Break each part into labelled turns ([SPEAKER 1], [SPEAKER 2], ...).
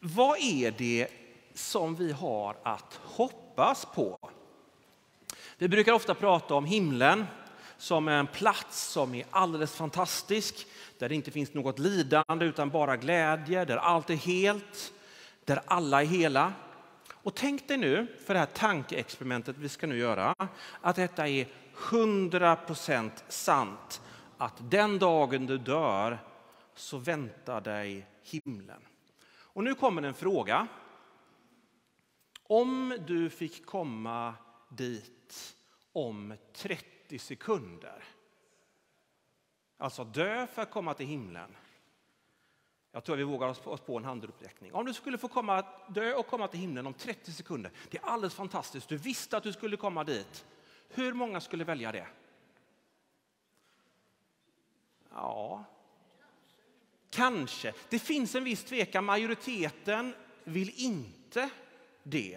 [SPEAKER 1] Vad är det som vi har att hoppas på? Vi brukar ofta prata om himlen som en plats som är alldeles fantastisk. Där det inte finns något lidande utan bara glädje. Där allt är helt. Där alla är hela. Och tänk dig nu, för det här tankeexperimentet vi ska nu göra, att detta är 100% sant. Att den dagen du dör så väntar dig himlen. Och nu kommer en fråga. Om du fick komma dit om 30 sekunder. Alltså dö för att komma till himlen. Jag tror vi vågar oss på en handuppräckning. Om du skulle få dö och komma till himlen om 30 sekunder. Det är alldeles fantastiskt. Du visste att du skulle komma dit. Hur många skulle välja det? Ja, kanske. Det finns en viss tvekan. Majoriteten vill inte det.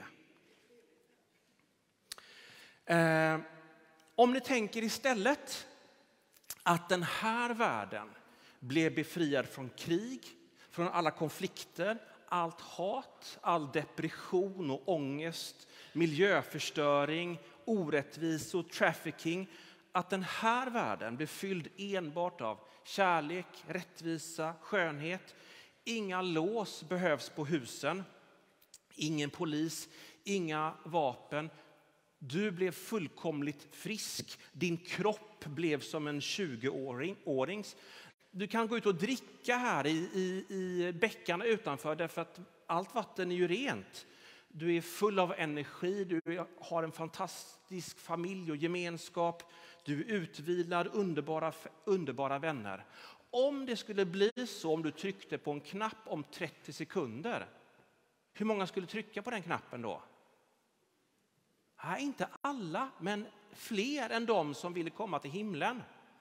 [SPEAKER 1] Om ni tänker istället att den här världen blev befriad från krig, från alla konflikter, allt hat, all depression och ångest, miljöförstöring, orättvisor, trafficking. Att den här världen blev fylld enbart av kärlek, rättvisa, skönhet. Inga lås behövs på husen. Ingen polis, inga vapen. Du blev fullkomligt frisk. Din kropp blev som en 20-årings. Du kan gå ut och dricka här i bäckarna utanför därför att allt vatten är ju rent. Du är full av energi, du har en fantastisk familj och gemenskap. Du är utvilad, underbara vänner. Om det skulle bli så, om du tryckte på en knapp om 30 sekunder. Hur många skulle trycka på den knappen då? Nej, inte alla, men fler än de som ville komma till himlen.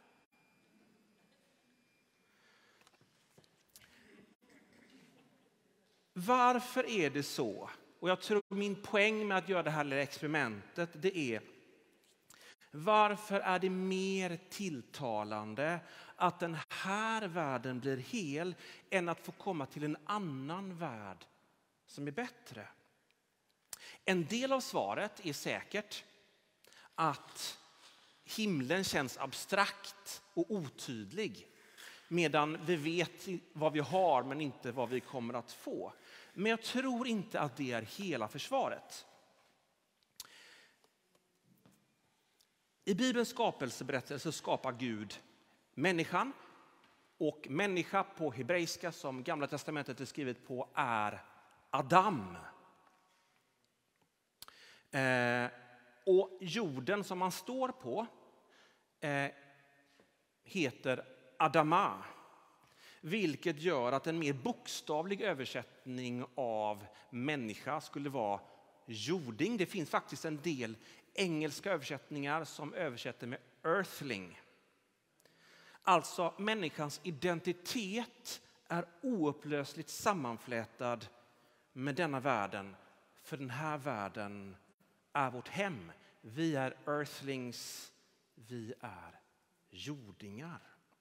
[SPEAKER 1] Varför är det så? Och jag tror min poäng med att göra det här lilla experimentet, det är varför är det mer tilltalande att den här världen blir hel än att få komma till en annan värld som är bättre? En del av svaret är säkert att himlen känns abstrakt och otydlig. Medan vi vet vad vi har men inte vad vi kommer att få. Men jag tror inte att det är hela försvaret. I Bibelns skapelseberättelse skapar Gud människan. Och människa på hebreiska som Gamla testamentet är skrivet på är Adam. Och jorden som man står på heter Adama. Vilket gör att en mer bokstavlig översättning av människa skulle vara jording. Det finns faktiskt en del engelska översättningar som översätter med earthling. Alltså människans identitet är oupplösligt sammanflätad med denna världen. För den här världen är vårt hem. Vi är earthlings, vi är jordingar.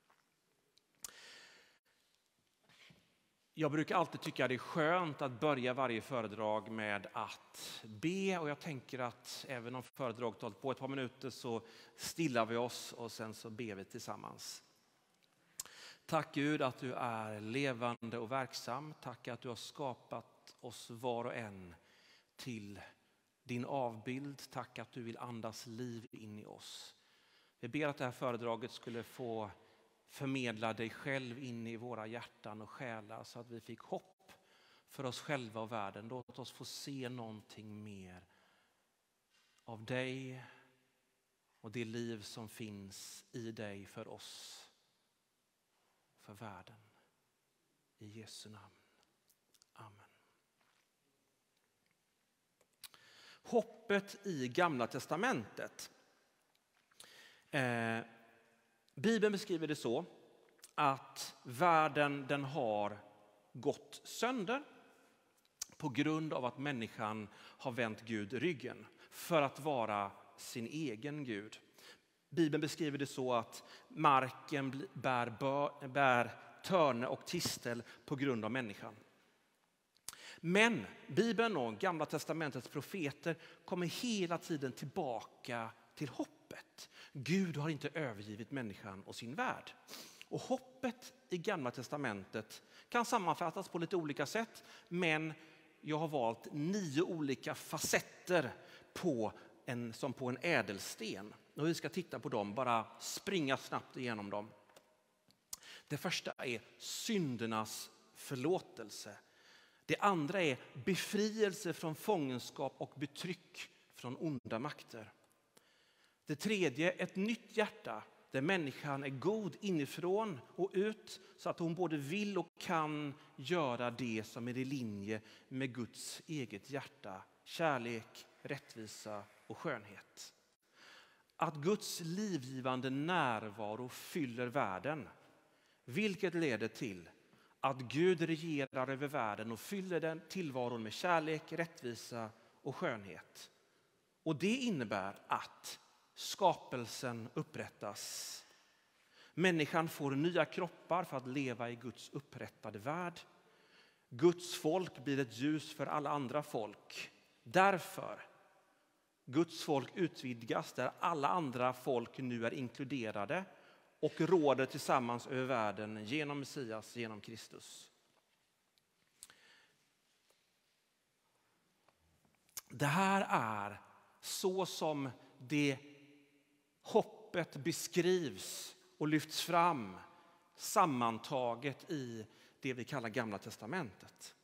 [SPEAKER 1] Jag brukar alltid tycka det är skönt att börja varje föredrag med att be. Och jag tänker att även om föredraget har hållit på ett par minuter så stillar vi oss och sen så ber vi tillsammans. Tack Gud att du är levande och verksam. Tack att du har skapat oss var och en till din avbild. Tack att du vill andas liv in i oss. Vi ber att det här föredraget skulle få förmedla dig själv in i våra hjärtan och själar så att vi fick hopp för oss själva och världen. Låt oss få se någonting mer av dig och det liv som finns i dig för oss, för världen. I Jesu namn. Amen. Hoppet i Gamla testamentet. Bibeln beskriver det så att världen den har gått sönder på grund av att människan har vänt Gud ryggen för att vara sin egen Gud. Bibeln beskriver det så att marken bär törne och tistel på grund av människan. Men Bibeln och Gamla testamentets profeter kommer hela tiden tillbaka till hoppet. Gud har inte övergivit människan och sin värld. Och hoppet i Gamla testamentet kan sammanfattas på lite olika sätt, men jag har valt 9 olika facetter som på en ädelsten. Och vi ska titta på dem, bara springa snabbt igenom dem. Det första är syndernas förlåtelse. Det andra är befrielse från fångenskap och betryck från onda makter. Det tredje, ett nytt hjärta där människan är god inifrån och ut så att hon både vill och kan göra det som är i linje med Guds eget hjärta. Kärlek, rättvisa och skönhet. Att Guds livgivande närvaro fyller världen, vilket leder till att Gud regerar över världen och fyller den tillvaron med kärlek, rättvisa och skönhet. Och det innebär att skapelsen upprättas. Människan får nya kroppar för att leva i Guds upprättade värld. Guds folk blir ett ljus för alla andra folk. Därför Guds folk utvidgas där alla andra folk nu är inkluderade och råder tillsammans över världen genom Messias, genom Kristus. Det här är så som det hoppet beskrivs och lyfts fram sammantaget i det vi kallar Gamla testamentet.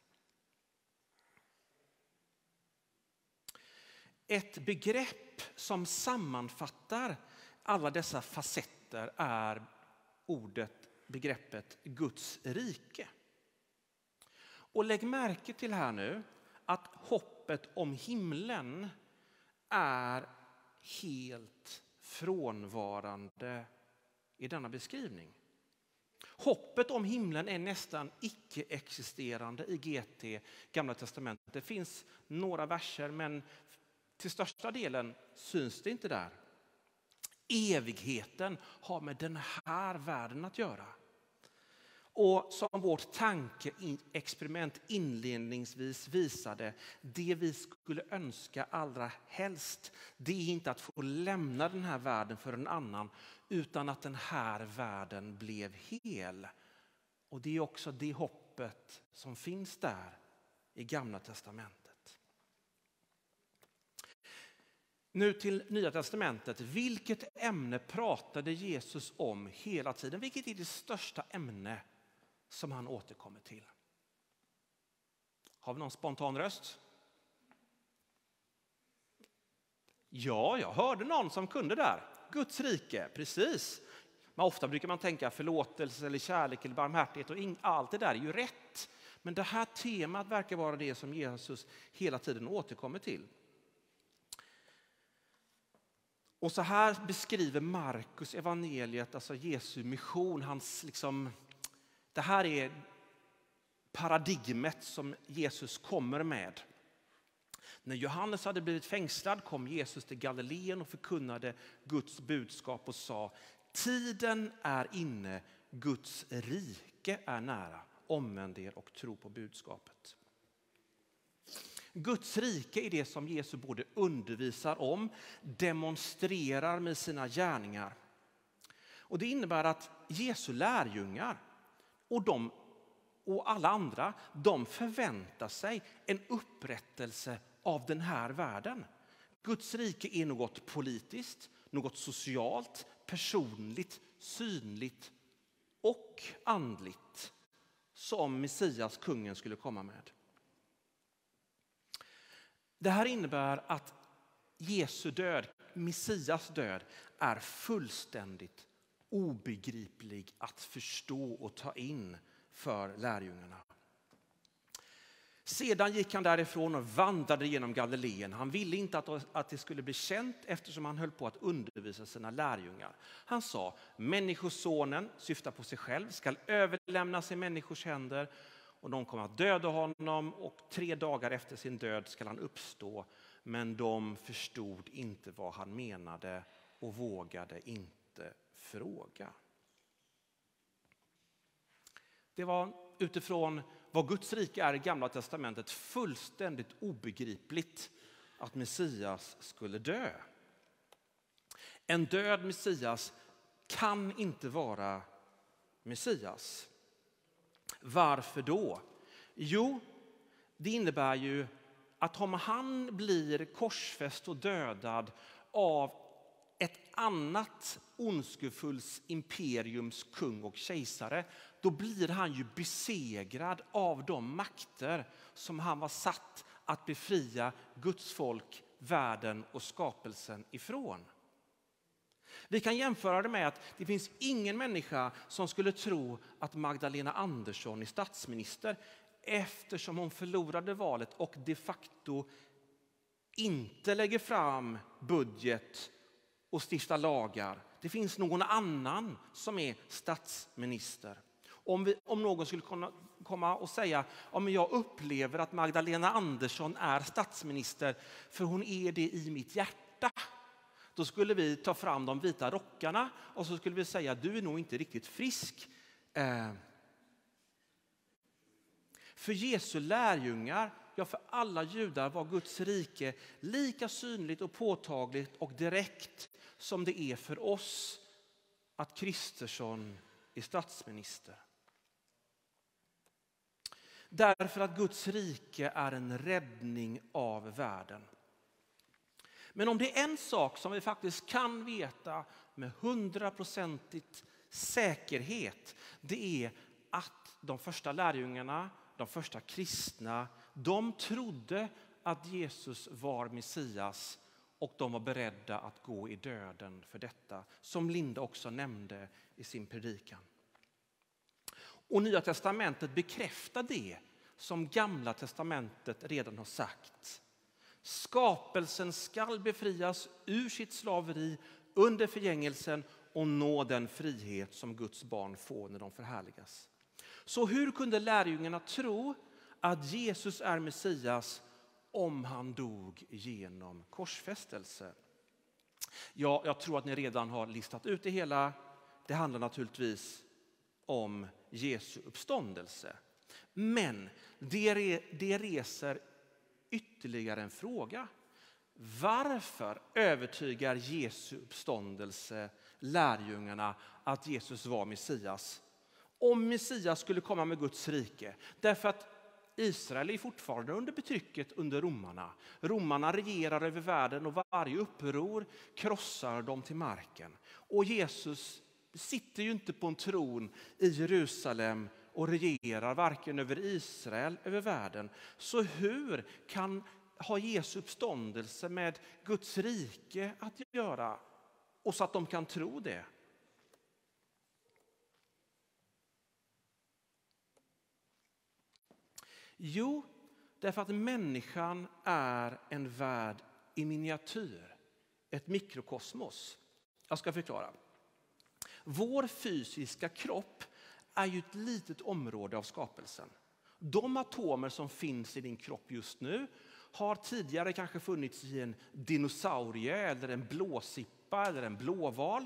[SPEAKER 1] Ett begrepp som sammanfattar alla dessa facetter är begreppet Guds rike. Och lägg märke till här nu att hoppet om himlen är helt frånvarande i denna beskrivning. Hoppet om himlen är nästan icke-existerande i GT, Gamla testamentet. Det finns några verser, men till största delen syns det inte där. Evigheten har med den här världen att göra. Och som vårt tankeexperiment inledningsvis visade, det vi skulle önska allra helst, det är inte att få lämna den här världen för en annan, utan att den här världen blev hel. Och det är också det hoppet som finns där i Gamla testamentet. Nu till Nya testamentet. Vilket ämne pratade Jesus om hela tiden? Vilket är det största ämne som han återkommer till? Har vi någon spontan röst? Ja, jag hörde någon som kunde där. Guds rike, precis. Men ofta brukar man tänka förlåtelse eller kärlek eller barmhärtighet, och allt det där är ju rätt. Men det här temat verkar vara det som Jesus hela tiden återkommer till. Och så här beskriver Markus evangeliet, alltså Jesu mission, det här är paradigmet som Jesus kommer med. När Johannes hade blivit fängslad kom Jesus till Galileen och förkunnade Guds budskap och sa: tiden är inne, Guds rike är nära, omvänd er och tro på budskapet. Guds rike är det som Jesus både undervisar om, demonstrerar med sina gärningar. Och det innebär att Jesu lärjungar och alla andra, de förväntar sig en upprättelse av den här världen. Guds rike är något politiskt, något socialt, personligt, synligt och andligt som Messias, kungen, skulle komma med. Det här innebär att Jesu död, Messias död, är fullständigt obegriplig att förstå och ta in för lärjungarna. Sedan gick han därifrån och vandrade genom Galileen. Han ville inte att det skulle bli känt eftersom han höll på att undervisa sina lärjungar. Han sa: människosonen, syftar på sig själv, ska överlämnas i människors händer. Och de kommer att döda honom, och 3 dagar efter sin död ska han uppstå. Men de förstod inte vad han menade och vågade inte fråga. Det var utifrån vad Guds rike är i Gamla testamentet fullständigt obegripligt att Messias skulle dö. En död Messias kan inte vara Messias. Varför då? Jo, det innebär ju att om han blir korsfäst och dödad av ett annat ondskefullt imperiums kung och kejsare, då blir han ju besegrad av de makter som han var satt att befria Guds folk, världen och skapelsen ifrån. Vi kan jämföra det med att det finns ingen människa som skulle tro att Magdalena Andersson är statsminister eftersom hon förlorade valet och de facto inte lägger fram budget och stiftar lagar. Det finns någon annan som är statsminister. Om någon skulle komma och säga att jag upplever att Magdalena Andersson är statsminister för hon är det i mitt hjärta. Då skulle vi ta fram de vita rockarna och så skulle vi säga att du är nog inte riktigt frisk. För Jesu lärjungar, ja för alla judar var Guds rike lika synligt och påtagligt och direkt som det är för oss att Kristersson är statsminister. Därför att Guds rike är en räddning av världen. Men om det är en sak som vi faktiskt kan veta med 100% säkerhet, det är att de första lärjungarna, de första kristna, de trodde att Jesus var Messias och de var beredda att gå i döden för detta, som Linda också nämnde i sin predikan. Och Nya testamentet bekräftar det som Gamla testamentet redan har sagt. Skapelsen skall befrias ur sitt slaveri under förgängelsen och nå den frihet som Guds barn får när de förhärligas. Så hur kunde lärjungarna tro att Jesus är Messias om han dog genom korsfästelse? Ja, jag tror att ni redan har listat ut det hela. Det handlar naturligtvis om Jesu uppståndelse. Men det reser ytterligare en fråga. Varför övertygar Jesu uppståndelse lärjungarna att Jesus var Messias? Om Messias skulle komma med Guds rike. Därför att Israel är fortfarande under betrycket under romarna. Romarna regerar över världen och varje uppror krossar dem till marken. Och Jesus sitter ju inte på en tron i Jerusalem och regerar varken över Israel eller över världen. Så hur kan ha Jesu uppståndelse med Guds rike att göra? Och så att de kan tro det. Jo, därför att människan är en värld i miniatyr. Ett mikrokosmos. Jag ska förklara. Vår fysiska kropp är ju ett litet område av skapelsen. De atomer som finns i din kropp just nu har tidigare kanske funnits i en dinosaurie eller en blåsippa eller en blåval.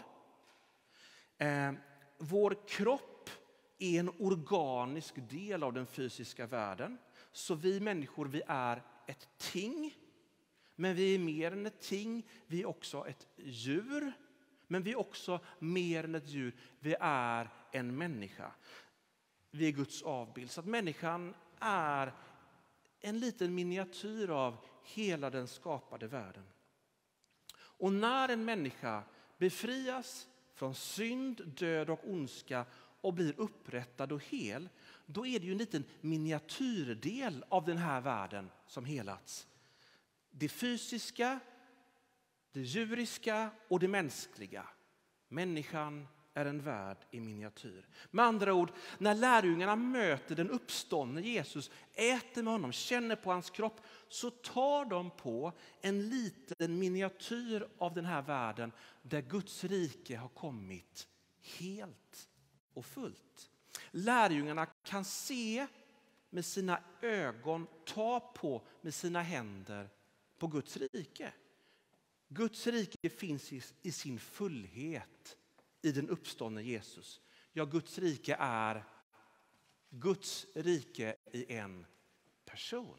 [SPEAKER 1] Vår kropp är en organisk del av den fysiska världen. Så vi människor, vi är ett ting. Men vi är mer än ett ting. Vi är också ett djur. Men vi är också mer än ett djur. Vi är en människa. Vi är Guds avbild. Så att människan är en liten miniatyr av hela den skapade världen. Och när en människa befrias från synd, död och ondska och blir upprättad och hel, då är det ju en liten miniatyrdel av den här världen som helats. Det fysiska, det djuriska och det mänskliga. Människan är en värld i miniatyr. Med andra ord, när lärjungarna möter den uppståndne Jesus, äter med honom, känner på hans kropp, så tar de på en liten miniatyr av den här världen där Guds rike har kommit helt och fullt. Lärjungarna kan se med sina ögon, ta på med sina händer på Guds rike. Guds rike finns i sin fullhet i den uppståndne Jesus. Ja, Guds rike är Guds rike i en person.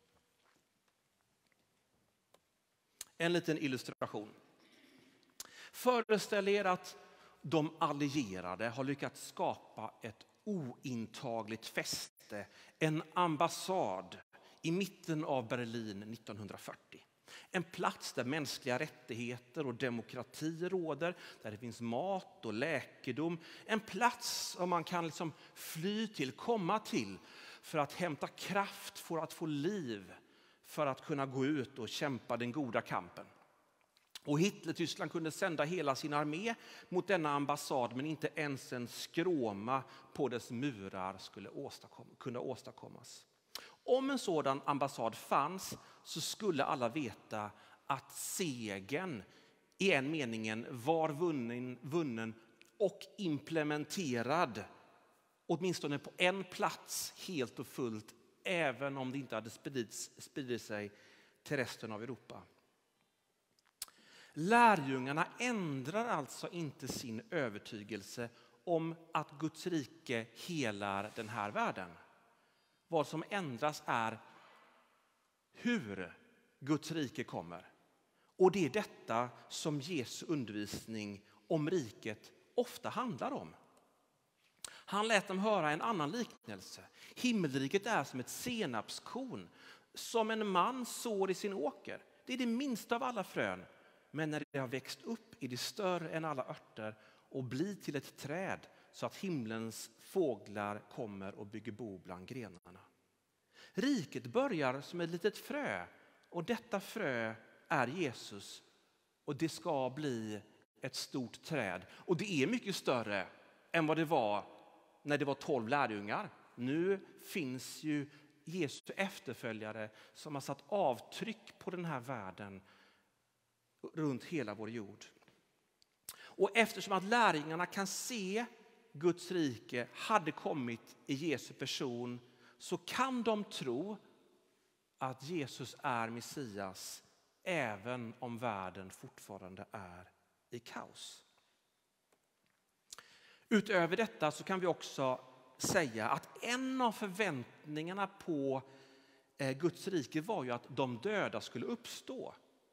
[SPEAKER 1] En liten illustration. Föreställ er att de allierade har lyckats skapa ett ointagligt fäste, en ambassad i mitten av Berlin 1940. En plats där mänskliga rättigheter och demokrati råder, där det finns mat och läkedom. En plats som man kan fly till, komma till för att hämta kraft, för att få liv, för att kunna gå ut och kämpa den goda kampen. Och Hitler-Tyskland kunde sända hela sin armé mot denna ambassad, men inte ens en skråma på dess murar skulle kunna åstadkommas. Om en sådan ambassad fanns så skulle alla veta att segern i en meningen var vunnen och implementerad åtminstone på en plats helt och fullt, även om det inte hade spridit sig till resten av Europa. Lärjungarna ändrar alltså inte sin övertygelse om att Guds rike helar den här världen. Vad som ändras är hur Guds rike kommer. Och det är detta som Jesu undervisning om riket ofta handlar om. Han lät dem höra en annan liknelse. Himmelriket är som ett senapskorn som en man sår i sin åker. Det är det minsta av alla frön. Men när det har växt upp är det större än alla örter och blir till ett träd så att himlens fåglar kommer och bygger bo bland grenarna. Riket börjar som ett litet frö och detta frö är Jesus och det ska bli ett stort träd. Och det är mycket större än vad det var när det var 12 lärjungar. Nu finns ju Jesu efterföljare som har satt avtryck på den här världen runt hela vår jord. Och eftersom att lärjungarna kan se Guds rike hade kommit i Jesu person så kan de tro att Jesus är Messias även om världen fortfarande är i kaos. Utöver detta så kan vi också säga att en av förväntningarna på Guds rike var ju att de döda skulle uppstå.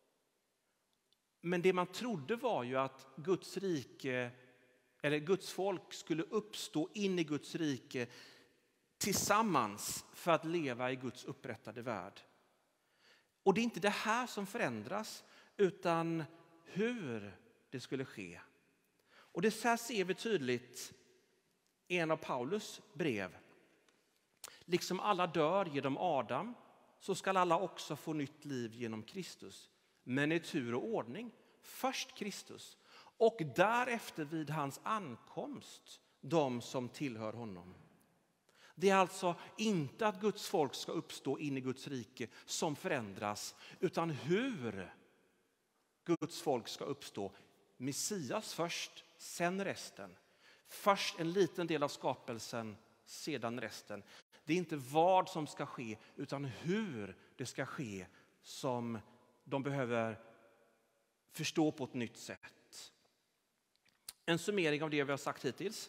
[SPEAKER 1] Men det man trodde var ju att Guds rike, eller Guds folk skulle uppstå in i Guds rike tillsammans för att leva i Guds upprättade värld. Och det är inte det här som förändras utan hur det skulle ske. Och det här ser vi tydligt i en av Paulus brev. Liksom alla dör genom Adam så ska alla också få nytt liv genom Kristus. Men i tur och ordning. Först Kristus och därefter vid hans ankomst de som tillhör honom. Det är alltså inte att Guds folk ska uppstå in i Guds rike som förändras utan hur Guds folk ska uppstå. Messias först, sen resten. Först en liten del av skapelsen, sedan resten. Det är inte vad som ska ske utan hur det ska ske som de behöver förstå på ett nytt sätt. En summering av det vi har sagt hittills.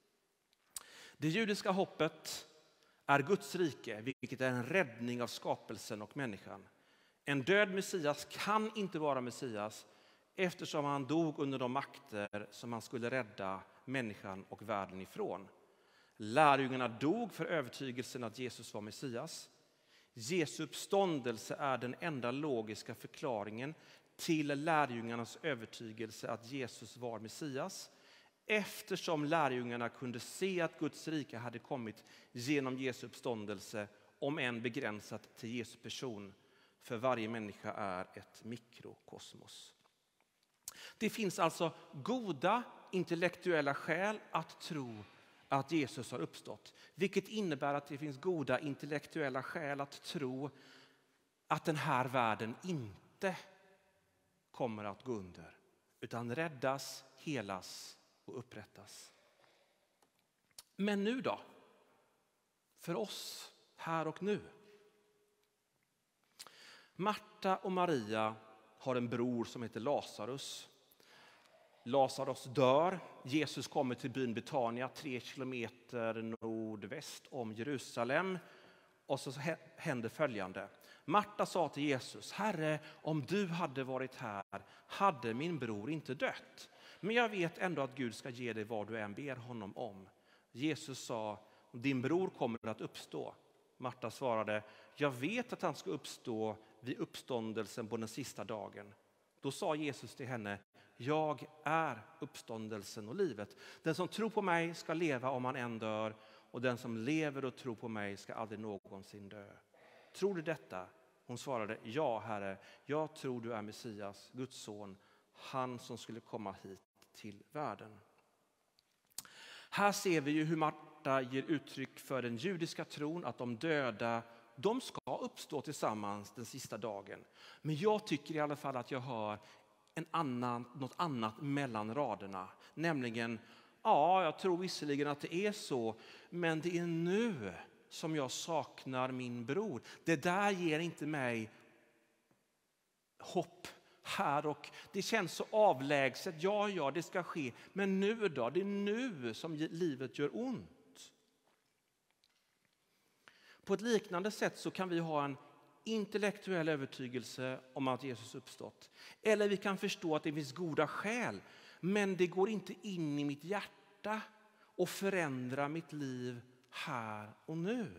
[SPEAKER 1] Det judiska hoppet är Guds rike, vilket är en räddning av skapelsen och människan. En död Messias kan inte vara Messias eftersom han dog under de makter som han skulle rädda människan och världen ifrån. Lärjungarna dog för övertygelsen att Jesus var Messias. Jesu uppståndelse är den enda logiska förklaringen till lärjungarnas övertygelse att Jesus var Messias. Eftersom lärjungarna kunde se att Guds rike hade kommit genom Jesu uppståndelse, om än begränsat till Jesu person, för varje människa är ett mikrokosmos. Det finns alltså goda intellektuella skäl att tro att Jesus har uppstått. Vilket innebär att det finns goda intellektuella skäl att tro att den här världen inte kommer att gå under. Utan räddas, helas och upprättas. Men nu då? För oss här och nu. Marta och Maria har en bror som heter Lazarus. Lazarus dör. Jesus kommer till byn Betania, 3 kilometer nordväst om Jerusalem. Och så händer följande. Marta sa till Jesus: Herre, om du hade varit här hade min bror inte dött. Men jag vet ändå att Gud ska ge dig vad du än ber honom om. Jesus sa: din bror kommer att uppstå. Marta svarade: jag vet att han ska uppstå vid uppståndelsen på den sista dagen. Då sa Jesus till henne: jag är uppståndelsen och livet. Den som tror på mig ska leva om han än dör, och den som lever och tror på mig ska aldrig någonsin dö. Tror du detta? Hon svarade: ja, Herre, jag tror du är Messias, Guds son, han som skulle komma hit till världen. Här ser vi ju hur Marta ger uttryck för den judiska tron att de döda, de ska uppstå tillsammans den sista dagen. Men jag tycker i alla fall att jag hör något annat mellan raderna. Nämligen, ja, jag tror visserligen att det är så, men det är nu som jag saknar min bror. Det där ger inte mig hopp här, och det känns så avlägset. Ja, det ska ske. Men nu då? Det är nu som livet gör ont. På ett liknande sätt så kan vi ha en intellektuell övertygelse om att Jesus uppstått. Eller vi kan förstå att det finns goda skäl, men det går inte in i mitt hjärta och förändrar mitt liv här och nu.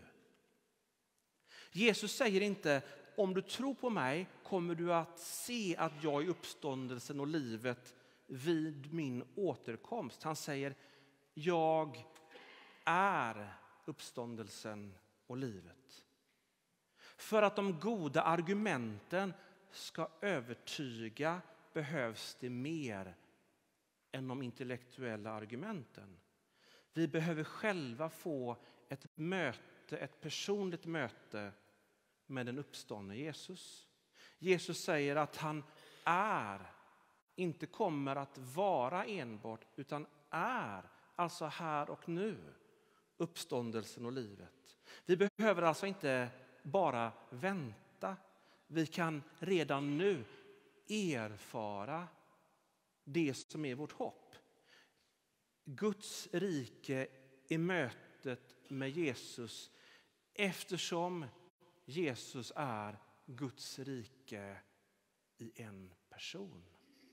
[SPEAKER 1] Jesus säger inte: om du tror på mig kommer du att se att jag är uppståndelsen och livet vid min återkomst. Han säger: jag är uppståndelsen och livet. För att de goda argumenten ska övertyga behövs det mer än de intellektuella argumenten. Vi behöver själva få ett personligt möte med den uppståndne Jesus. Jesus säger att han är, inte kommer att vara enbart, utan är, alltså här och nu, uppståndelsen och livet. Vi behöver alltså inte bara vänta. Vi kan redan nu erfara det som är vårt hopp. Guds rike i mötet med Jesus, eftersom Jesus är Guds rike i en person.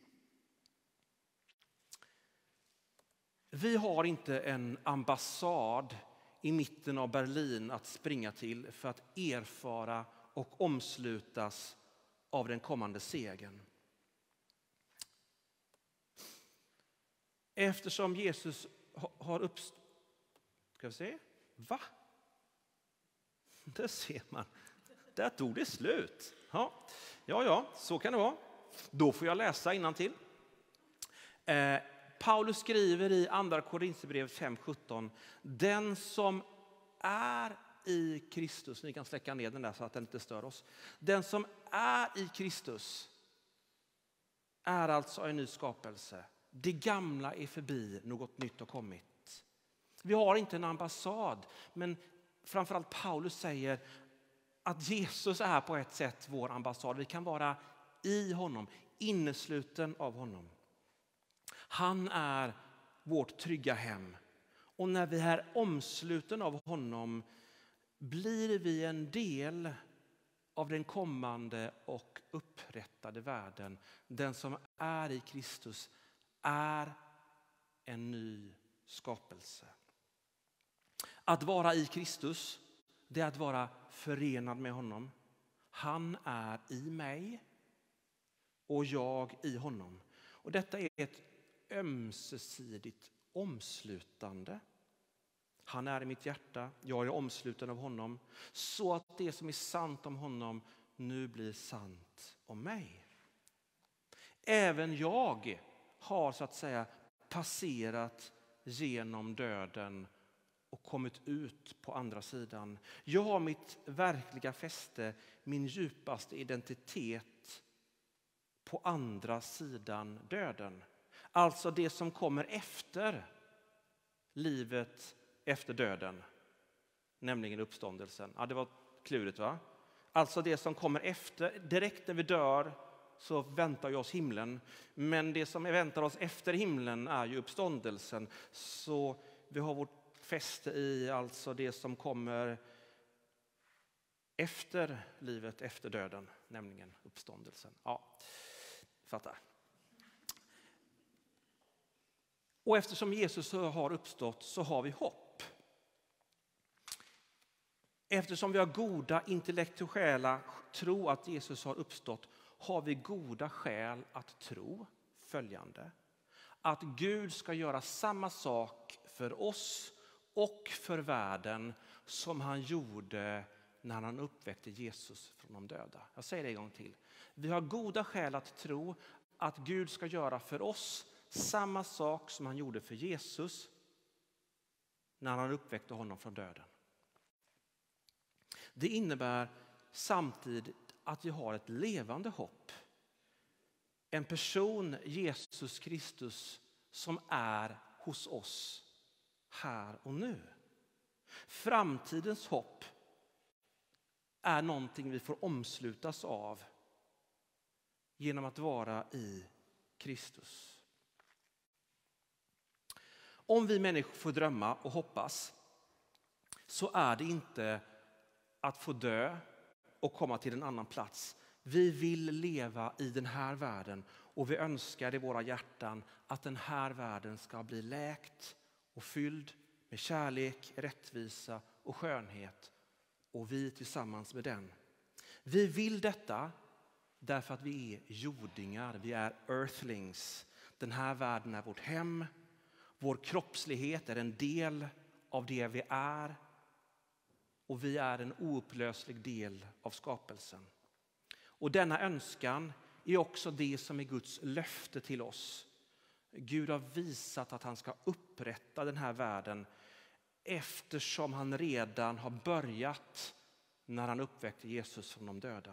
[SPEAKER 1] Vi har inte en ambassad i mitten av Berlin att springa till för att erfara och omslutas av den kommande segern. Eftersom Jesus har uppstått. Ska vi se? Va? Där ser man. Där tog det slut. Ja, så kan det vara. Då får jag läsa innantill. Paulus skriver i andra Korinthierbrevet 5:17: den som är i Kristus, ni kan släcka ner den där så att den inte stör oss. Den som är i Kristus är alltså en ny skapelse. Det gamla är förbi, något nytt har kommit. Vi har inte en ambassad, men framförallt Paulus säger att Jesus är på ett sätt vår ambassad. Vi kan vara i honom, innesluten av honom. Han är vårt trygga hem. Och när vi är omsluten av honom blir vi en del av den kommande och upprättade världen. Den som är i Kristus är en ny skapelse. Att vara i Kristus, det är att vara förenad med honom. Han är i mig och jag i honom. Och detta är ett ömsesidigt omslutande. Han är i mitt hjärta, jag är omsluten av honom. Så att det som är sant om honom nu blir sant om mig. Även jag har så att säga passerat genom döden och kommit ut på andra sidan. Jag har mitt verkliga fäste, min djupaste identitet på andra sidan döden. Alltså det som kommer efter livet efter döden, nämligen uppståndelsen. Ja, det var klurigt, va? Alltså det som kommer efter, direkt när vi dör så väntar ju oss himlen. Men det som väntar oss efter himlen är ju uppståndelsen. Så vi har vårt fäste i alltså det som kommer efter livet, efter döden, nämligen uppståndelsen. Ja, fattar. Och eftersom Jesus har uppstått så har vi hopp. Eftersom vi har goda intellektuella tro att Jesus har uppstått har vi goda skäl att tro följande. Att Gud ska göra samma sak för oss och för världen som han gjorde när han uppväckte Jesus från de döda. Jag säger det en gång till. Vi har goda skäl att tro att Gud ska göra för oss samma sak som han gjorde för Jesus när han uppväckte honom från döden. Det innebär samtidigt att vi har ett levande hopp. En person, Jesus Kristus, som är hos oss här och nu. Framtidens hopp är någonting vi får omslutas av genom att vara i Kristus. Om vi människor får drömma och hoppas så är det inte att få dö och komma till en annan plats. Vi vill leva i den här världen och vi önskar i våra hjärtan att den här världen ska bli läkt och fylld med kärlek, rättvisa och skönhet, och vi tillsammans med den. Vi vill detta därför att vi är jordingar, vi är earthlings. Den här världen är vårt hem, vår kroppslighet är en del av det vi är. Och vi är en oupplöslig del av skapelsen. Och denna önskan är också det som är Guds löfte till oss. Gud har visat att han ska upprätta den här världen eftersom han redan har börjat när han uppväckte Jesus från de döda.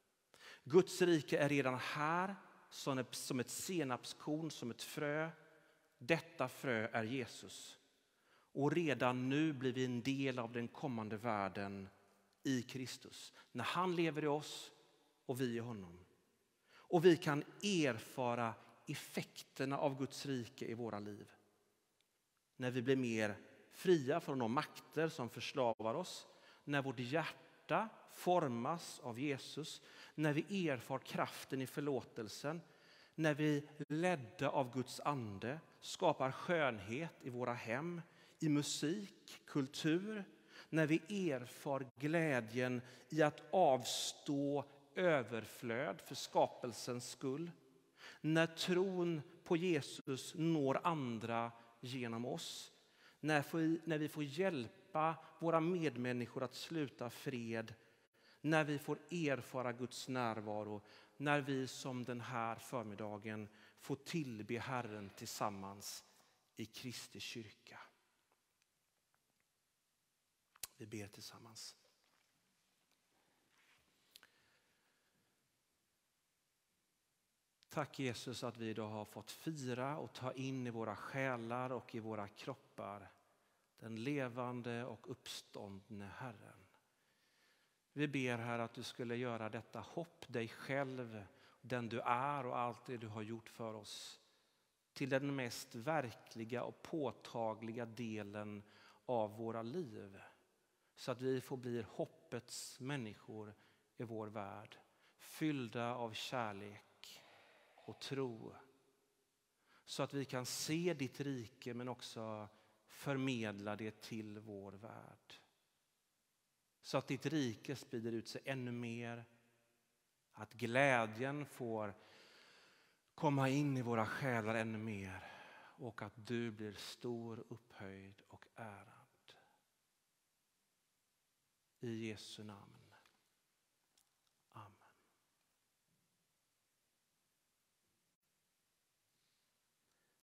[SPEAKER 1] Guds rike är redan här som ett senapskorn, som ett frö. Detta frö är Jesus. Och redan nu blir vi en del av den kommande världen i Kristus. När han lever i oss och vi i honom. Och vi kan erfara effekterna av Guds rike i våra liv. När vi blir mer fria från de makter som förslavar oss. När vårt hjärta formas av Jesus. När vi erfar kraften i förlåtelsen. När vi ledda av Guds ande skapar skönhet i våra hem. I musik, kultur, när vi erfar glädjen i att avstå överflöd för skapelsens skull. När tron på Jesus når andra genom oss. När vi får hjälpa våra medmänniskor att sluta fred. När vi får erfara Guds närvaro. När vi som den här förmiddagen får tillbe Herren tillsammans i Kristi kyrka. Vi ber tillsammans. Tack Jesus att vi idag har fått fira och ta in i våra själar och i våra kroppar den levande och uppståndne Herren. Vi ber här att du skulle göra detta hopp, dig själv, den du är och allt det du har gjort för oss, till den mest verkliga och påtagliga delen av våra liv. Så att vi får bli hoppets människor i vår värld. Fyllda av kärlek och tro. Så att vi kan se ditt rike men också förmedla det till vår värld. Så att ditt rike sprider ut sig ännu mer. Att glädjen får komma in i våra själar ännu mer. Och att du blir stor, upphöjd och ärad. I Jesu namn.